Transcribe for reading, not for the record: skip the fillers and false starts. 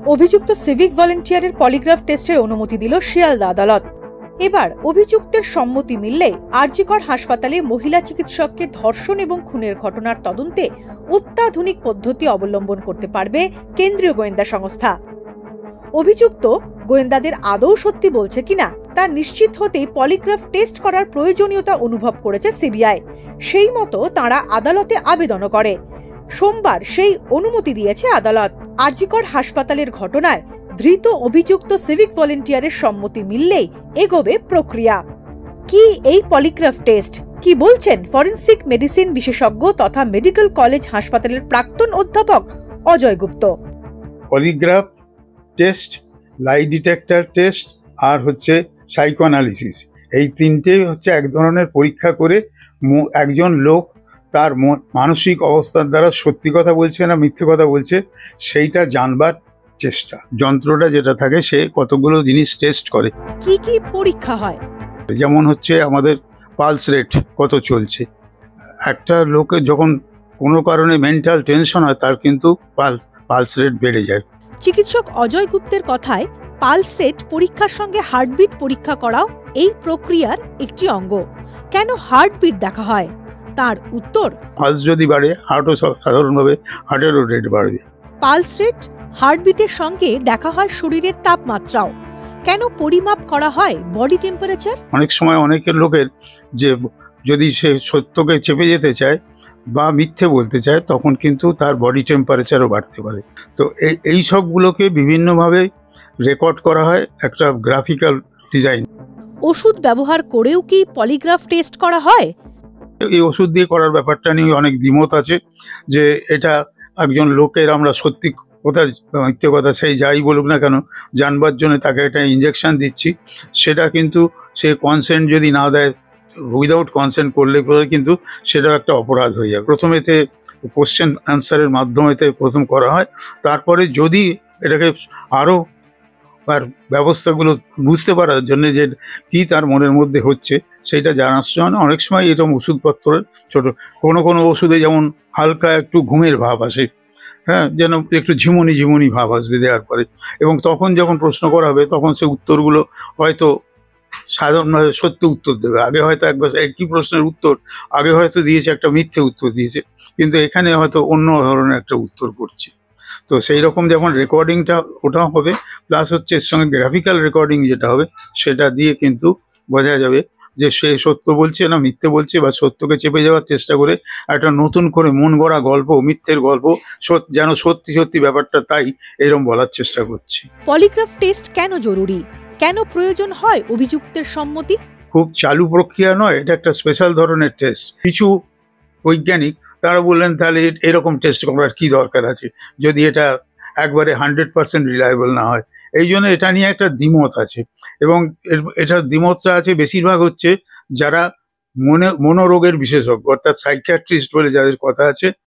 অভিযুক্ত civic ভলেন্টিয়ারের polygraph টেস্টের অনুমতি দিল শিয়ালদা আদালত। এবার অভিযুক্তের সম্মতি মিললে আর.জি. কর হাসপাতালে মহিলা চিকিৎসককে ধর্ষণ এবং খুনের ঘটনার তদন্তে অত্যাধুনিক পদ্ধতি অবলম্বন করতে পারবে কেন্দ্রীয় গোয়েন্দা সংস্থা। অভিযুক্ত গোয়েন্দাদের আদৌ সত্যি বলছে কিনা তা নিশ্চিত হতেই পলিগ্রাফ টেস্ট করার প্রয়োজনীয়তা অনুভব করেছে সিবিআই। সেই মতো তাঁরা আদালতে আবেদনও করে। সোমবার সেই অনুমতি দিয়েছে আদালত। আর.জি. কর হাসপাতালের ঘটনায় ধৃত অভিযুক্ত সিভিক ভলেন্টিয়ারের সম্মতি মিললেই এগোবে প্রক্রিয়া। কি এই পলিগ্রাফ টেস্ট, কি বলছেন ফরেনসিক মেডিসিন বিশেষজ্ঞ তথা মেডিকেল কলেজ হাসপাতালের প্রাক্তন অধ্যাপক Ajay Gupta. Polygraph test, lie detector test আর হচ্ছে সাইকোঅ্যানালিসিস, এই তিনটে হচ্ছে এক ধরনের পরীক্ষা করে একজন লোক তার মানসিক অবস্থার দ্বারা সত্যি কথা বলছে না মিথ্যে কথা বলছে সেইটা জানবার চেষ্টা। যন্ত্রটা যেটা থাকে সে কতগুলো জিনিস টেস্ট করে। কি কি পরীক্ষা হয়? যেমন হচ্ছে আমাদের পালস রেট কত চলছে। একটা লোকের যখন কোনো কারণে মেন্টাল টেনশন হয় তার কিন্তু পালস রেট বেড়ে যায়। চিকিৎসক অজয় গুপ্তের কথায় পালস রেট পরীক্ষার সঙ্গে হার্টবিট পরীক্ষা করাও এই প্রক্রিয়ার একটি অঙ্গ। কেন হার্টবিট দেখা হয়? তার উত্তর, পালস যদি বাড়ে হার্টও সাধারণভাবে হার্টেরও রেট বাড়বে। পালস রেট, হার্টবিটের সঙ্গে দেখা হয় শরীরের তাপমাত্রাও। কেন পরিমাপ করা হয় বডি টেম্পারেচার? অনেক সময় অনেকের লোকের যে যদি সে সত্যকে চেপে যেতে চায় বা মিথ্যে বলতে চায় তখন কিন্তু তার বডি টেম্পারেচারও বাড়তে পারে। তো এই সবগুলোকে বিভিন্নভাবে রেকর্ড করা হয় একটা গ্রাফিক্যাল ডিজাইন। ওষুধ ব্যবহার করেও কি পলিগ্রাফ টেস্ট করা হয়? এই ওষুধ দিয়ে করার ব্যাপারটা নিয়ে অনেক দ্বিমত আছে যে এটা একজন লোকের আমরা সত্যি কথা মিথ্যে কথা সেই যাই বলুক না কেন জানবার জন্য তাকে একটা ইঞ্জেকশন দিচ্ছি, সেটা কিন্তু সে কনসেন্ট যদি না দেয়, উইদাউট কনসেন্ট করলে কিন্তু সেটা একটা অপরাধ হয়ে যাবে। প্রথমেতে কোশ্চেন অ্যান্সারের মাধ্যমেতে প্রথম করা হয়, তারপরে যদি এটাকে আরও আর ব্যবস্থাগুলো বুঝতে পারার জন্য যে কী তার মনের মধ্যে হচ্ছে সেইটা জানার জন্য অনেক সময় এরকম ওষুধপত্রের কোনো ওষুধে যেমন হালকা একটু ঘুমের ভাব আসে, হ্যাঁ, যেন একটু ঝিমুনি ভাব আসবে দেওয়ার পরে, এবং তখন যখন প্রশ্ন করা হবে তখন সে উত্তরগুলো হয়তো সাধারণভাবে সত্য উত্তর দেবে। আগে হয়তো একবার একই প্রশ্নের উত্তর আগে হয়তো দিয়েছে একটা মিথ্যে উত্তর দিয়েছে, কিন্তু এখানে হয়তো অন্য ধরনের একটা উত্তর করছে। তো সেই রকম যেমন রেকর্ডিংটা ওটা হবে, প্লাস হচ্ছে এর সঙ্গে গ্রাফিক্যাল রেকর্ডিং যেটা হবে সেটা দিয়ে কিন্তু বোঝা যাবে যে সে সত্য বলছে না মিথ্যে বলছে, বা সত্যকে চেপে যাওয়ার চেষ্টা করে একটা নতুন করে মন গড়া গল্প, মিথ্যের গল্প যেন সত্যি ব্যাপারটা তাই এরকম বলার চেষ্টা করছি। পলিগ্রাফ টেস্ট কেন জরুরি? কেন প্রয়োজন হয় অভিযুক্তের সম্মতি? খুব চালু প্রক্রিয়া নয়, এটা একটা স্পেশাল ধরনের টেস্ট। কিছু বৈজ্ঞানিক তারা বললেন তাহলে এরকম টেস্ট করার কি দরকার আছে যদি এটা একবারে 100% রিলায়েবল না হয়। এই জন্য এটা নিয়ে একটা দ্বিমত আছে, এবং এটার দ্বিমতটা আছে বেশিরভাগ হচ্ছে যারা মনোরোগের বিশেষজ্ঞ অর্থাৎ সাইকিয়াট্রিস্ট বলে যাদের কথা আছে